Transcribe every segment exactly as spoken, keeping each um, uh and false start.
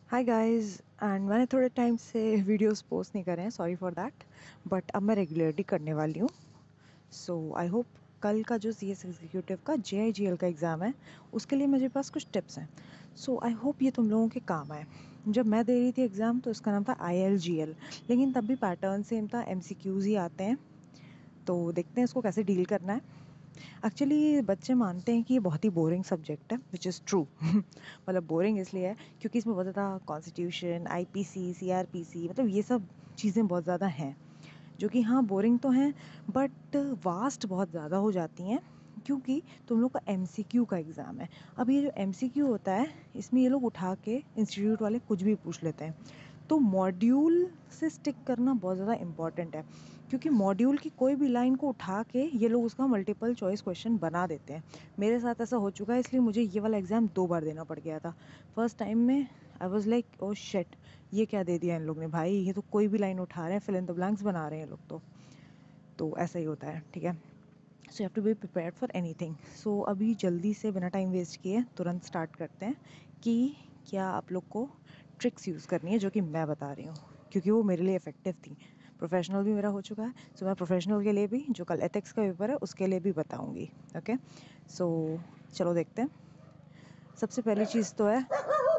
Hi guys and मैंने थोड़े time से वीडियोस पोस्ट नहीं करे हैं, सॉरी फॉर दैट। बट अब मैं रेगुलरली करने वाली हूँ। सो आई होप कल का जो सी एस एग्जीक्यूटिव का जे आई जी एल का एग्ज़ाम है उसके लिए मेरे पास कुछ टिप्स हैं। सो आई होप ये तुम लोगों के काम आए। जब मैं दे रही थी एग्ज़ाम तो इसका नाम था आई एल जी एल, लेकिन तब भी पैटर्न सेम था, एम सी क्यूज़ ही आते हैं। तो देखते हैं इसको कैसे डील करना है। एक्चुअली बच्चे मानते हैं कि ये बहुत ही बोरिंग सब्जेक्ट है, विच इज़ ट्रू। मतलब बोरिंग इसलिए है क्योंकि इसमें बहुत ज़्यादा constitution, I P C, C R P C, मतलब ये सब चीज़ें बहुत ज़्यादा हैं, जो कि हाँ बोरिंग तो हैं बट वास्ट बहुत ज़्यादा हो जाती हैं, क्योंकि तुम लोग का एम सी क्यू का एग्ज़ाम है। अब ये जो एम सी क्यू होता है इसमें ये लोग उठा के इंस्टीट्यूट वाले कुछ भी पूछ लेते हैं। तो मॉड्यूल से स्टिक करना बहुत ज़्यादा इम्पॉर्टेंट है, क्योंकि मॉड्यूल की कोई भी लाइन को उठा के ये लोग उसका मल्टीपल चॉइस क्वेश्चन बना देते हैं। मेरे साथ ऐसा हो चुका है, इसलिए मुझे ये वाला एग्ज़ाम दो बार देना पड़ गया था। फर्स्ट टाइम में I was like oh shit, ये क्या दे दिया इन लोग ने भाई, ये तो कोई भी लाइन उठा रहे हैं, फिल इन द ब्लैंक्स बना रहे हैं लोग। तो तो ऐसा ही होता है, ठीक है। So you have to be prepared for anything. So अभी जल्दी से बिना टाइम वेस्ट किए तुरंत स्टार्ट करते हैं कि क्या आप लोग को ट्रिक्स यूज़ करनी है जो कि मैं बता रही हूँ, क्योंकि वो मेरे लिए इफ़ेक्टिव थी। प्रोफेशनल भी मेरा हो चुका है, सो so मैं प्रोफेशनल के लिए भी, जो कल एथिक्स का पेपर है उसके लिए भी बताऊँगी। ओके, सो चलो देखते हैं। सबसे पहली चीज़ तो है,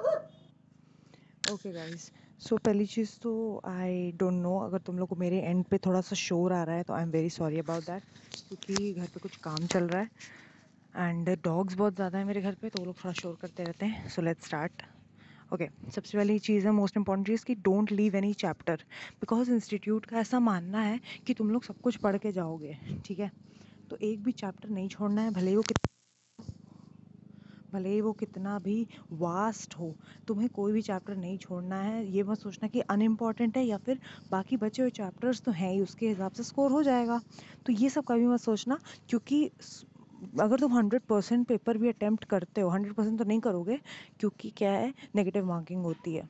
ओके गाइस, सो पहली चीज़ तो आई डोंट नो, अगर तुम लोग को मेरे एंड पे थोड़ा सा शोर आ रहा है तो I am very sorry about that, क्योंकि घर पे कुछ काम चल रहा है एंड डॉग्स बहुत ज़्यादा है मेरे घर पे, तो वो लोग थोड़ा शोर करते रहते हैं। So let's start. ओके, सबसे पहली चीज़ है, मोस्ट इंपॉर्टेंट चीज़, कि don't leave any chapter, because institute का ऐसा मानना है कि तुम लोग सब कुछ पढ़ के जाओगे, ठीक है। तो एक भी चैप्टर नहीं छोड़ना है, भले ही वो भले ही वो कितना भी वास्ट हो, तुम्हें कोई भी चैप्टर नहीं छोड़ना है। ये मत सोचना कि अनइम्पॉर्टेंट है या फिर बाकी बचे हुए चैप्टर्स तो हैं ही, उसके हिसाब से स्कोर हो जाएगा। तो ये सब कभी मत सोचना, क्योंकि अगर तुम हंड्रेड परसेंट पेपर भी अटेम्प्ट करते हो, हंड्रेड परसेंट तो नहीं करोगे, क्योंकि क्या है, नेगेटिव मार्किंग होती है।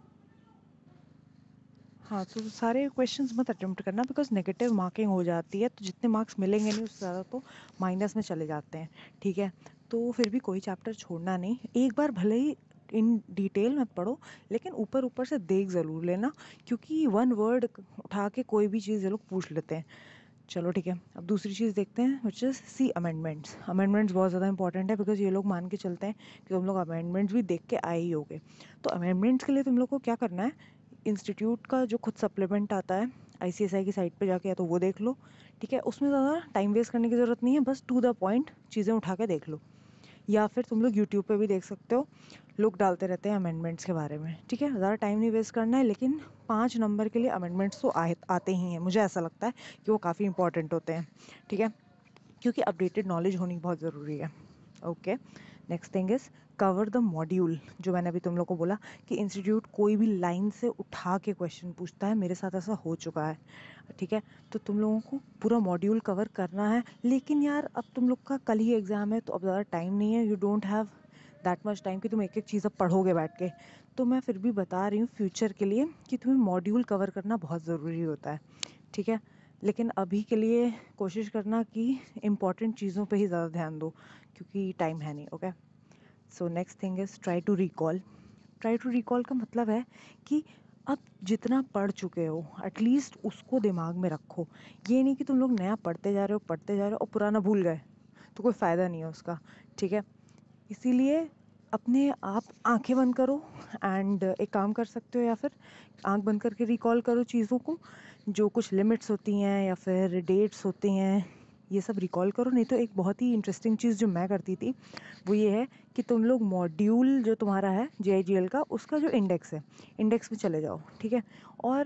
हाँ, तो सारे क्वेश्चंस मत अटेम्प्ट करना, बिकॉज नेगेटिव मार्किंग हो जाती है, तो जितने मार्क्स मिलेंगे नहीं उससे ज़्यादा तो माइनस में चले जाते हैं, ठीक है। तो फिर भी कोई चैप्टर छोड़ना नहीं, एक बार भले ही इन डिटेल मत पढ़ो, लेकिन ऊपर ऊपर से देख ज़रूर लेना, क्योंकि वन वर्ड उठा के कोई भी चीज़ ये लोग पूछ लेते हैं। चलो ठीक है, अब दूसरी चीज़ देखते हैं, which is see amendments. Amendments बहुत ज़्यादा इंपॉर्टेंट है, बिकॉज ये लोग मान के चलते हैं कि तुम लोग अमेंडमेंट्स भी देख के आए ही होगे। तो अमेंडमेंट्स के लिए तुम लोग को क्या करना है, इंस्टीट्यूट का जो खुद सप्लीमेंट आता है आई सी एस आई की साइट पे जाके, या तो वो देख लो, ठीक है। उसमें ज़्यादा टाइम वेस्ट करने की ज़रूरत नहीं है, बस टू द पॉइंट चीज़ें उठा के देख लो। या फिर तुम लोग यूट्यूब पे भी देख सकते हो, लोग डालते रहते हैं अमेंडमेंट्स के बारे में, ठीक है। ज़्यादा टाइम नहीं वेस्ट करना है, लेकिन पाँच नंबर के लिए अमेंडमेंट्स तो आए आते ही हैं, मुझे ऐसा लगता है कि वो काफ़ी इंपॉर्टेंट होते हैं, ठीक है, क्योंकि अपडेटेड नॉलेज होनी बहुत ज़रूरी है। Okay, next thing is cover the module. जो मैंने अभी तुम लोग को बोला कि इंस्टीट्यूट कोई भी लाइन से उठा के क्वेश्चन पूछता है, मेरे साथ ऐसा हो चुका है, ठीक है। तो तुम लोगों को पूरा मॉड्यूल कवर करना है, लेकिन यार अब तुम लोग का कल ही एग्ज़ाम है, तो अब ज़्यादा टाइम नहीं है, you don't have that much time कि तुम एक एक चीज़ अब पढ़ोगे बैठ के। तो मैं फिर भी बता रही हूँ फ्यूचर के लिए कि तुम्हें मॉड्यूल कवर करना बहुत ज़रूरी होता है, ठीक है। लेकिन अभी के लिए कोशिश करना कि इम्पॉर्टेंट चीज़ों पे ही ज़्यादा ध्यान दो, क्योंकि टाइम है नहीं। Okay, so next thing is try to recall. Try to recall का मतलब है कि अब जितना पढ़ चुके हो एटलीस्ट उसको दिमाग में रखो। ये नहीं कि तुम लोग नया पढ़ते जा रहे हो पढ़ते जा रहे हो और पुराना भूल गए, तो कोई फ़ायदा नहीं है उसका, ठीक है। इसीलिए अपने आप आंखें बंद करो एंड एक काम कर सकते हो, या फिर आंख बंद करके रिकॉल करो चीज़ों को, जो कुछ लिमिट्स होती हैं या फिर डेट्स होती हैं, ये सब रिकॉल करो। नहीं तो एक बहुत ही इंटरेस्टिंग चीज़ जो मैं करती थी वो ये है कि तुम लोग मॉड्यूल जो तुम्हारा है जे आई जी एल का, उसका जो इंडेक्स है, इंडेक्स में चले जाओ, ठीक है। और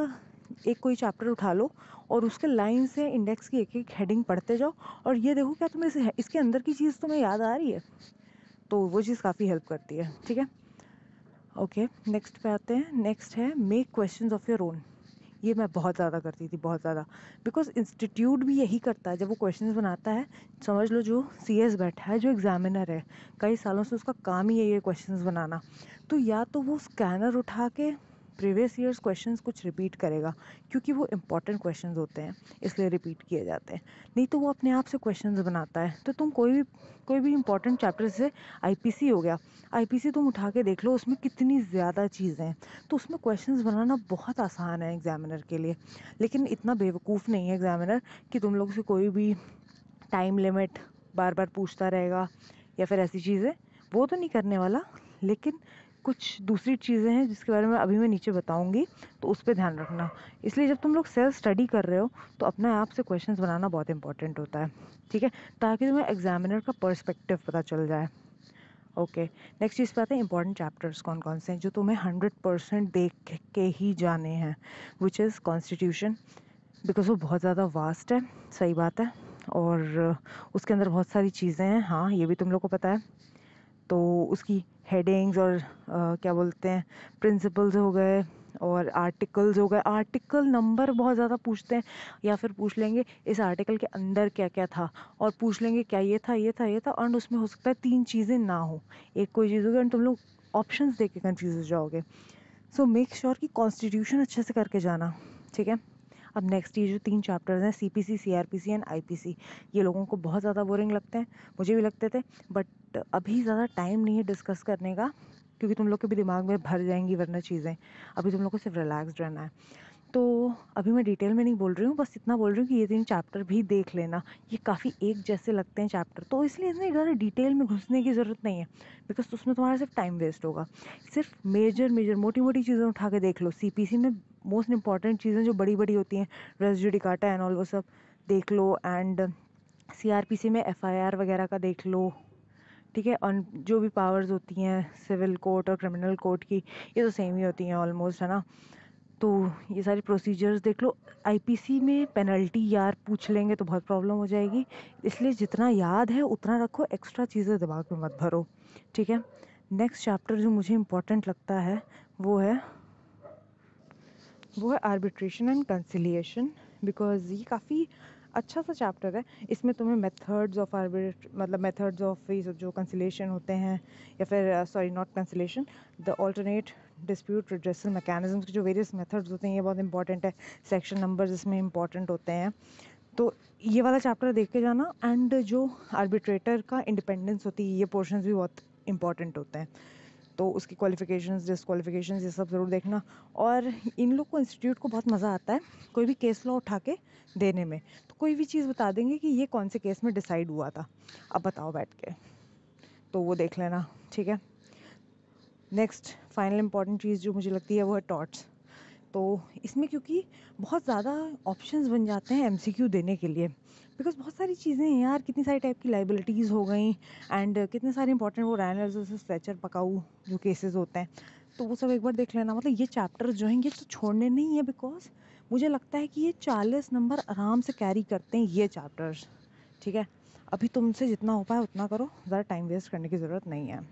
एक कोई चैप्टर उठा लो और उसके लाइन से इंडेक्स की एक एक हेडिंग पढ़ते जाओ, और ये देखो क्या तुम्हें इस, इसके अंदर की चीज़ तुम्हें याद आ रही है, तो वो चीज़ काफ़ी हेल्प करती है, ठीक है। ओके, नेक्स्ट पे आते हैं। नेक्स्ट है make questions of your own. ये मैं बहुत ज़्यादा करती थी, बहुत ज़्यादा, बिकॉज इंस्टीट्यूट भी यही करता है जब वो क्वेश्चंस बनाता है। समझ लो जो सी एस बैठा है, जो एग्जामिनर है, कई सालों से उसका काम ही यही है क्वेश्चंस बनाना। तो या तो वो स्कैनर उठा के प्रीवियस ईयर्स क्वेश्चंस कुछ रिपीट करेगा, क्योंकि वो इंपॉर्टेंट क्वेश्चंस होते हैं इसलिए रिपीट किए जाते हैं, नहीं तो वो अपने आप से क्वेश्चंस बनाता है। तो तुम कोई भी कोई भी इंपॉर्टेंट चैप्टर से आईपीसी हो गया, आईपीसी तुम उठा के देख लो, उसमें कितनी ज़्यादा चीज़ें हैं, तो उसमें क्वेश्चंस बनाना बहुत आसान है एग्जामिनर के लिए। लेकिन इतना बेवकूफ़ नहीं है एग्जामिनर कि तुम लोग से कोई भी टाइम लिमिट बार बार पूछता रहेगा या फिर ऐसी चीज़ें, वो तो नहीं करने वाला। लेकिन कुछ दूसरी चीज़ें हैं जिसके बारे में अभी मैं नीचे बताऊंगी, तो उस पर ध्यान रखना। इसलिए जब तुम लोग सेल्फ स्टडी कर रहे हो तो अपने आप से क्वेश्चंस बनाना बहुत इंपॉर्टेंट होता है, ठीक है, ताकि तुम्हें एग्जामिनर का पर्सपेक्टिव पता चल जाए। ओके, नेक्स्ट चीज़ पे आते हैं इंपॉर्टेंट चैप्टर्स कौन कौन से हैं जो तुम्हें हंड्रेड परसेंट देख के ही जाने हैं, विच इज़ कॉन्स्टिट्यूशन, बिकॉज वो बहुत ज़्यादा वास्ट है, सही बात है, और उसके अंदर बहुत सारी चीज़ें हैं, हाँ ये भी तुम लोग को पता है। तो उसकी हेडिंग्स और uh, क्या बोलते हैं, प्रिंसिपल्स हो गए और आर्टिकल्स हो गए, आर्टिकल नंबर बहुत ज़्यादा पूछते हैं, या फिर पूछ लेंगे इस आर्टिकल के अंदर क्या क्या था, और पूछ लेंगे क्या ये था ये था ये था, और उसमें हो सकता है तीन चीज़ें ना हो, एक कोई चीज़ होगी और तुम लोग ऑप्शंस देख के कन्फ्यूज हो जाओगे। सो मेक श्योर कि कॉन्स्टिट्यूशन अच्छे से करके जाना, ठीक है। अब नेक्स्ट ये जो तीन चैप्टर्स हैं, सीपीसी, सीआरपीसी एंड आईपीसी, ये लोगों को बहुत ज़्यादा बोरिंग लगते हैं, मुझे भी लगते थे, बट अभी ज़्यादा टाइम नहीं है डिस्कस करने का, क्योंकि तुम लोग के भी दिमाग में भर जाएंगी वरना चीज़ें। अभी तुम लोग को सिर्फ रिलैक्सड रहना है। तो अभी मैं डिटेल में नहीं बोल रही हूँ, बस इतना बोल रही हूँ कि ये तीन चैप्टर भी देख लेना, ये काफ़ी एक जैसे लगते हैं चैप्टर, तो इसलिए इतने ज़्यादा डिटेल में घुसने की ज़रूरत नहीं है, बिकॉज उसमें तुम्हारा सिर्फ टाइम वेस्ट होगा। सिर्फ मेजर मेजर मोटी मोटी चीज़ें उठा के देख लो। सीपीसी में मोस्ट इंपॉर्टेंट चीज़ें जो बड़ी बड़ी होती हैं, रेस जुडिकाटा एंड ऑल, वो सब देख लो, एंड सीआरपीसी में एफआईआर वगैरह का देख लो, ठीक है, और जो भी पावर्स होती हैं सिविल कोर्ट और क्रिमिनल कोर्ट की, ये तो सेम ही होती हैं ऑलमोस्ट, है ना। तो ये सारी प्रोसीजर्स देख लो। आईपीसी में पेनल्टी यार पूछ लेंगे तो बहुत प्रॉब्लम हो जाएगी, इसलिए जितना याद है उतना रखो, एक्स्ट्रा चीज़ें दिमाग में मत भरो, ठीक है। नेक्स्ट चैप्टर जो मुझे इम्पोर्टेंट लगता है वो है वो है आर्बिट्रेशन एंड कंसिलिएशन, बिकॉज ये काफ़ी अच्छा सा चैप्टर है। इसमें तुम्हें मेथड्स ऑफ आर्बिट मतलब मेथड्स ऑफ जो कंसिलेशन होते हैं, या फिर sorry not conciliation, the alternate dispute redressal mechanisms के जो वेरियस मेथड्स होते हैं, ये बहुत इंपॉर्टेंट है। सेक्शन नंबर्स इसमें इंपॉर्टेंट होते हैं, तो ये वाला चैप्टर देख के जाना। एंड जो आर्बिट्रेटर का इंडिपेंडेंस होती है, ये पोर्शंस भी बहुत इंपॉर्टेंट होते हैं, तो उसकी क्वालिफिकेशंस डिसक्वालिफिकेशंस ये सब ज़रूर देखना। और इन लोग को इंस्टीट्यूट को बहुत मज़ा आता है कोई भी केस लॉ उठा के देने में, तो कोई भी चीज़ बता देंगे कि ये कौन से केस में डिसाइड हुआ था, अब बताओ बैठ के, तो वो देख लेना, ठीक है। नेक्स्ट फाइनल इंपॉर्टेंट चीज़ जो मुझे लगती है वो है टॉर्ट्स। तो इसमें क्योंकि बहुत ज़्यादा ऑप्शंस बन जाते हैं एमसीक्यू देने के लिए, बिकॉज बहुत सारी चीज़ें हैं यार, कितनी सारी टाइप की लाइबिलिटीज़ हो गई, एंड कितने सारे इंपॉर्टेंट वो रैन वर्सेस फ्लेचर पकाऊ जो केसेस होते हैं, तो वो सब एक बार देख लेना। मतलब ये चैप्टर जो हैं ये तो छोड़ने नहीं है, बिकॉज मुझे लगता है कि ये चालीस नंबर आराम से कैरी करते हैं ये चैप्टर्स, ठीक है। अभी तुमसे जितना हो पाए उतना करो, ज़्यादा टाइम वेस्ट करने की ज़रूरत नहीं है।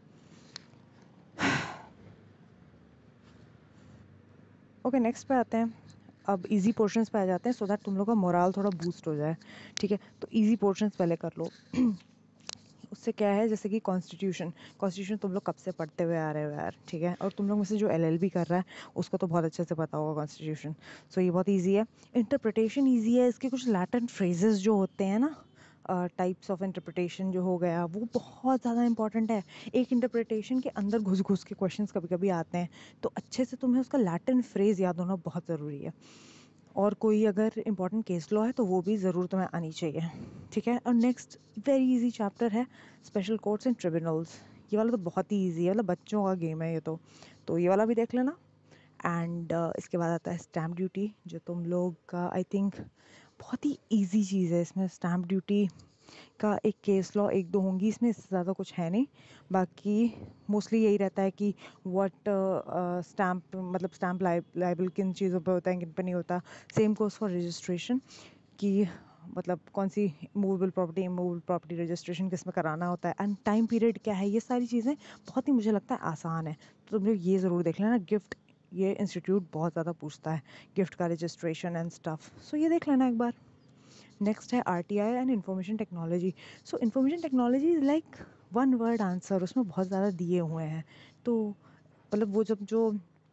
ओके, नेक्स्ट पे आते हैं। अब इजी पोर्शंस पे आ जाते हैं, सो दैट तुम लोग का मोराल थोड़ा बूस्ट हो जाए, ठीक है। तो इजी पोर्शंस पहले कर लो। उससे क्या है, जैसे कि कॉन्स्टिट्यूशन, कॉन्स्टिट्यूशन तुम लोग कब से पढ़ते हुए आ रहे हो यार, ठीक है। और तुम लोग में से जो एलएलबी कर रहा है उसको तो बहुत अच्छे से पता होगा कॉन्स्टिट्यूशन, सो ये बहुत ईजी है। इंटरप्रिटेशन ईजी है, इसके कुछ लैटिन फ्रेजेस जो होते हैं ना, टाइप्स ऑफ इंटरप्रिटेशन जो हो गया, वो बहुत ज़्यादा इंपॉर्टेंट है। एक इंटरप्रिटेशन के अंदर घुस घुस के क्वेश्चंस कभी कभी आते हैं, तो अच्छे से तुम्हें उसका लैटिन फ्रेज याद होना बहुत ज़रूरी है। और कोई अगर इंपॉर्टेंट केस लॉ है तो वो भी ज़रूर तुम्हें आनी चाहिए, ठीक है। और नेक्स्ट वेरी इजी चैप्टर है स्पेशल कोर्ट्स एंड ट्रिब्यूनल्स। ये वाला तो बहुत ही ईजी है, मतलब बच्चों का गेम है ये तो तो ये वाला भी देख लेना। एंड uh, इसके बाद आता है स्टैम्प ड्यूटी, जो तुम लोग का आई थिंक बहुत ही इजी चीज़ है। इसमें स्टैम्प ड्यूटी का एक केस लॉ एक दो होंगी, इसमें इससे ज़्यादा कुछ है नहीं, बाकी मोस्टली यही रहता है कि व्हाट स्टैम्प मतलब स्टैम्प लाइबल किन चीज़ों पे होता है, किन पे नहीं होता। सेम गोज़ फॉर रजिस्ट्रेशन, कि मतलब कौन सी movable property immovable property registration किस में कराना होता है, एंड टाइम पीरियड क्या है, ये सारी चीज़ें बहुत ही मुझे लगता है आसान है, तो तुम लोग ये ज़रूर देख लेना। गिफ्ट, ये इंस्टीट्यूट बहुत ज़्यादा पूछता है गिफ्ट का रजिस्ट्रेशन एंड स्टफ, सो ये देख लेना एक बार। नेक्स्ट है R T I and information technology. So information technology is like one word answer, उसमें बहुत ज़्यादा दिए हुए हैं, तो मतलब वो जब जो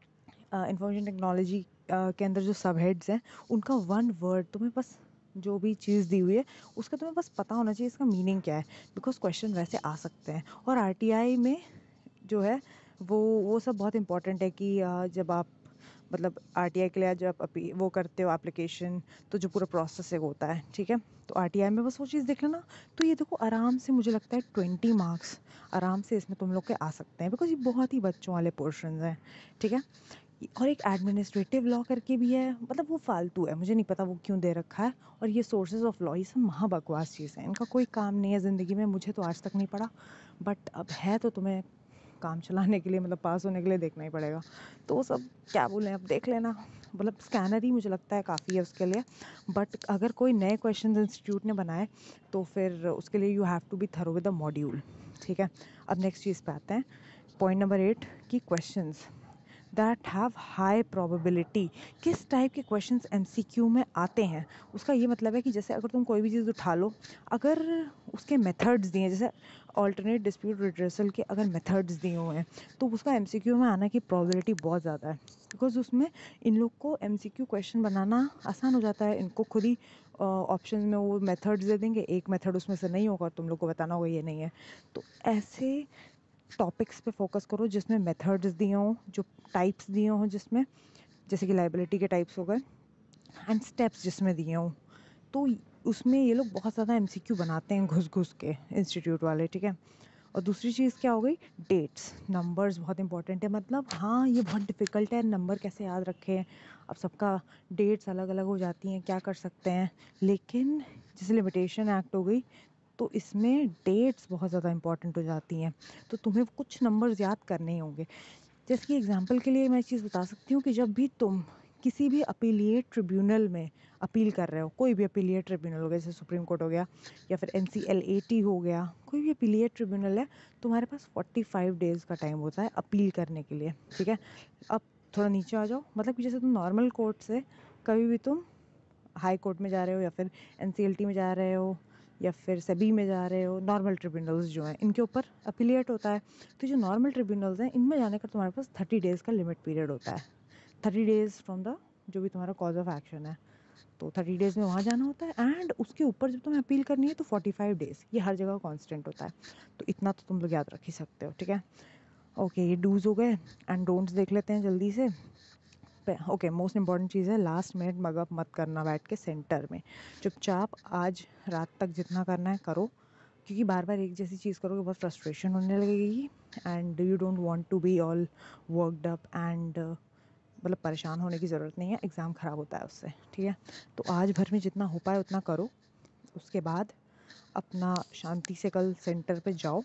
इंफॉर्मेशन टेक्नोलॉजी के अंदर जो सब हेड्स हैं उनका वन वर्ड तुम्हें बस, जो भी चीज़ दी हुई है उसका तुम्हें बस पता होना चाहिए इसका मीनिंग क्या है, बिकॉज क्वेश्चन वैसे आ सकते हैं। और आरटीआई में जो है वो वो सब बहुत इंपॉर्टेंट है कि अ, जब आप मतलब आरटीआई के लिए जब अपी वो करते हो एप्लीकेशन, तो जो पूरा प्रोसेस है वो होता है, ठीक है। तो आरटीआई में बस वो चीज़ देख लेना। तो ये देखो आराम से मुझे लगता है ट्वेंटी मार्क्स आराम से इसमें तुम लोग के आ सकते हैं, बिकॉज ये बहुत ही बच्चों वाले पोर्शन हैं, ठीक है। और एक एडमिनिस्ट्रेटिव लॉ करके भी है, मतलब वो फालतू है, मुझे नहीं पता वो क्यों दे रखा है। और ये सोर्सेज ऑफ लॉ, ये सब महा बकवास चीज़ है, इनका कोई काम नहीं है ज़िंदगी में, मुझे तो आज तक नहीं पड़ा, बट अब है तो तुम्हें काम चलाने के लिए, मतलब पास होने के लिए देखना ही पड़ेगा। तो वो सब क्या बोलें, अब देख लेना। मतलब स्कैनर ही मुझे लगता है काफ़ी है उसके लिए, बट अगर कोई नए क्वेश्चन इंस्टीट्यूट ने बनाए तो फिर उसके लिए you have to be thorough with the module, ठीक है। अब नेक्स्ट चीज़ पे आते हैं, पॉइंट नंबर एट की questions that have high probability. किस टाइप के क्वेश्चंस एमसीक्यू में आते हैं, उसका ये मतलब है कि जैसे अगर तुम कोई भी चीज़ उठा लो, अगर उसके मेथड्स दिए हैं, जैसे ऑल्टरनेट डिस्प्यूट रिड्रेसल के अगर मेथड्स दिए हुए हैं, तो उसका एमसीक्यू में आने की प्रोबेबिलिटी बहुत ज़्यादा है, बिकॉज उसमें इन लोग को एमसीक्यू क्वेश्चन बनाना आसान हो जाता है। इनको खुद ही ऑप्शन में वो मेथड्स दे देंगे, एक मेथड उसमें से नहीं होगा, तुम लोग को बताना होगा ये नहीं है। तो ऐसे टॉपिक्स पे फोकस करो जिसमें मेथड्स दिए हों, जो टाइप्स दिए हों, जिसमें जैसे कि लाइबिलिटी के टाइप्स हो गए, एंड स्टेप्स जिसमें दिए हों। तो उसमें ये लोग बहुत ज़्यादा एमसीक्यू बनाते हैं घुस घुस के, इंस्टीट्यूट वाले, ठीक है। और दूसरी चीज़ क्या हो गई, डेट्स, नंबर्स बहुत इंपॉर्टेंट है। मतलब हाँ ये बहुत डिफ़िकल्ट है, नंबर कैसे याद रखें, अब सबका डेट्स अलग अलग हो जाती हैं, क्या कर सकते हैं। लेकिन जैसे लिमिटेशन एक्ट हो गई, तो इसमें डेट्स बहुत ज़्यादा इंपॉर्टेंट हो जाती हैं, तो तुम्हें कुछ नंबर्स याद करने ही होंगे। जैसे कि एग्जांपल के लिए मैं चीज़ बता सकती हूँ कि जब भी तुम किसी भी अपीलिएट ट्रिब्यूनल में अपील कर रहे हो, कोई भी अपीलिएट ट्रिब्यूनल हो गया, जैसे सुप्रीम कोर्ट हो गया या फिर N C L A T हो गया, कोई भी अपीलिएट ट्रिब्यूनल है, तुम्हारे पास फोर्टी फाइव डेज़ का टाइम होता है अपील करने के लिए, ठीक है। अब थोड़ा नीचे आ जाओ, मतलब कि जैसे तुम नॉर्मल कोर्ट से कभी भी तुम हाई कोर्ट में जा रहे हो या फिर एन सी एल टी में जा रहे हो या फिर सेबी में जा रहे हो, नॉर्मल ट्रिब्यूनल्स जो हैं इनके ऊपर अपीलिएट होता है। तो जो नॉर्मल ट्रिब्यूनल्स हैं इनमें जाने का तुम्हारे पास थर्टी डेज़ का लिमिट पीरियड होता है, थर्टी डेज़ फ्रॉम द जो भी तुम्हारा कॉज ऑफ एक्शन है, तो थर्टी डेज़ में वहाँ जाना होता है। एंड उसके ऊपर जब तुम्हें अपील करनी है तो फोर्टी फाइव डेज़, ये हर जगह कॉन्स्टेंट होता है। तो इतना तो तुम लोग याद रख ही सकते हो, ठीक है। ओके, ये डूज हो गए, एंड डोंट्स देख लेते हैं जल्दी से। ओके, मोस्ट इंपॉर्टेंट चीज़ है, लास्ट मिनट मगअप मत करना बैठ के सेंटर में। चुपचाप आज रात तक जितना करना है करो, क्योंकि बार बार एक जैसी चीज़ करोगे बहुत फ्रस्ट्रेशन होने लगेगी, and you don't want to be all worked up, and मतलब परेशान होने की ज़रूरत नहीं है, एग्ज़ाम ख़राब होता है उससे, ठीक है। तो आज भर में जितना हो पाए उतना करो, उसके बाद अपना शांति से कल सेंटर पे जाओ।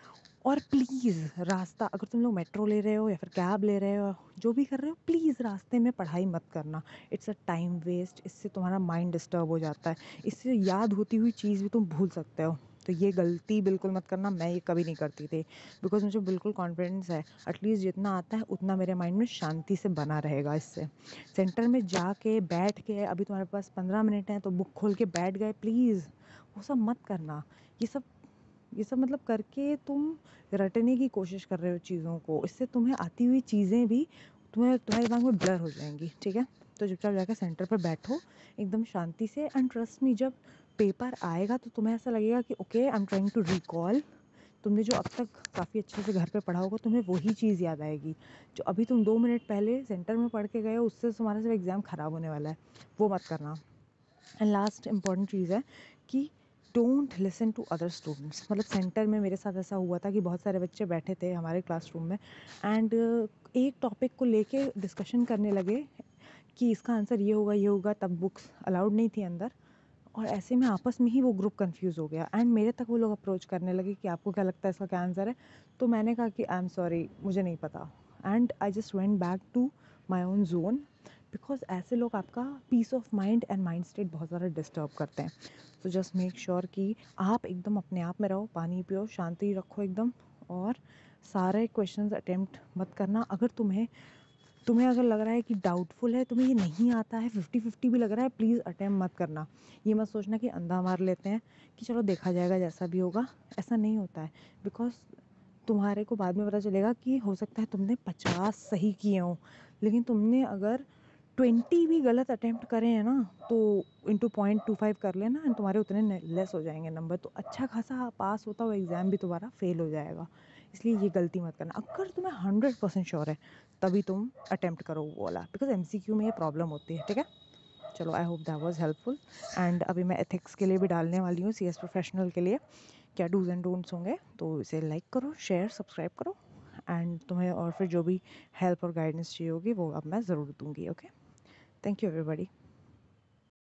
और प्लीज़ रास्ता, अगर तुम लोग मेट्रो ले रहे हो या फिर कैब ले रहे हो, जो भी कर रहे हो, प्लीज़ रास्ते में पढ़ाई मत करना, इट्स अ टाइम वेस्ट, इससे तुम्हारा माइंड डिस्टर्ब हो जाता है, इससे याद होती हुई चीज़ भी तुम भूल सकते हो। तो ये गलती बिल्कुल मत करना, मैं ये कभी नहीं करती थी, बिकॉज मुझे बिल्कुल कॉन्फिडेंस है एटलीस्ट जितना आता है उतना मेरे माइंड में शांति से बना रहेगा। इससे सेंटर में जाके बैठ के, अभी तुम्हारे पास पंद्रह मिनट हैं तो बुक खोल के बैठ गए, प्लीज़ वो सब मत करना। ये सब ये सब मतलब करके तुम रटने की कोशिश कर रहे हो चीज़ों को, इससे तुम्हें आती हुई चीज़ें भी तुम्हें तुम्हारे दिमाग में ब्लर हो जाएंगी, ठीक है। तो चुपचाप जाकर सेंटर पर बैठो एकदम शांति से, एंड ट्रस्ट मी, जब पेपर आएगा तो तुम्हें ऐसा लगेगा कि okay I am trying to recall, तुमने जो अब तक काफ़ी अच्छे से घर पे पढ़ा होगा तुम्हें वही चीज़ याद आएगी, जो अभी तुम दो मिनट पहले सेंटर में पढ़ के गए हो उससे तुम्हारा सिर्फ एग्ज़ाम ख़राब होने वाला है, वो मत करना। एंड लास्ट इम्पॉर्टेंट चीज़ है कि don't listen to other students. मतलब सेंटर में मेरे साथ ऐसा हुआ था कि बहुत सारे बच्चे बैठे थे हमारे क्लासरूम में, एंड एक टॉपिक को लेके डिस्कशन करने लगे कि इसका आंसर ये होगा ये होगा, तब बुक्स अलाउड नहीं थी अंदर, और ऐसे में आपस में ही वो ग्रुप कंफ्यूज हो गया, एंड मेरे तक वो लोग अप्रोच करने लगे कि आपको क्या लगता है इसका क्या आंसर है। तो मैंने कहा कि आई एम सॉरी, मुझे नहीं पता, and I just went back to my own zone, because ऐसे लोग आपका peace of mind and mind state बहुत ज़्यादा डिस्टर्ब करते हैं। तो जस्ट मेक श्योर कि आप एकदम अपने आप में रहो, पानी पियो, शांति रखो एकदम, और सारे क्वेश्चंस अटेम्प्ट मत करना। अगर तुम्हें तुम्हें अगर लग रहा है कि डाउटफुल है, तुम्हें ये नहीं आता है, फिफ्टी फिफ्टी भी लग रहा है, प्लीज़ अटेम्प्ट मत करना। ये मत सोचना कि अंधा मार लेते हैं कि चलो देखा जाएगा जैसा भी होगा, ऐसा नहीं होता है। बिकॉज तुम्हारे को बाद में पता चलेगा कि हो सकता है तुमने पचास सही किए हों, लेकिन तुमने अगर ट्वेंटी भी गलत अटैम्प्ट करे हैं ना तो इंटू पॉइंट टू फाइव कर लेना एंड तुम्हारे उतने लेस हो जाएंगे नंबर, तो अच्छा खासा पास होता हुआ एग्ज़ाम भी तुम्हारा फेल हो जाएगा। इसलिए ये गलती मत करना। अगर तुम्हें हंड्रेड परसेंट श्योर है तभी तुम अटैम्प्ट करो वो वाला, बिकॉज एम सी क्यू में ये प्रॉब्लम होती है। ठीक है, चलो I hope that was helpful. And अभी मैं एथिक्स के लिए भी डालने वाली हूँ, सी एस प्रोफेशनल के लिए क्या डूज एंड डोंट्स होंगे, तो इसे लाइक करो, शेयर, सब्सक्राइब करो। एंड तुम्हें और फिर जो भी हेल्प और गाइडेंस चाहिए होगी वो अब मैं ज़रूर दूंगी। Okay, thank you everybody.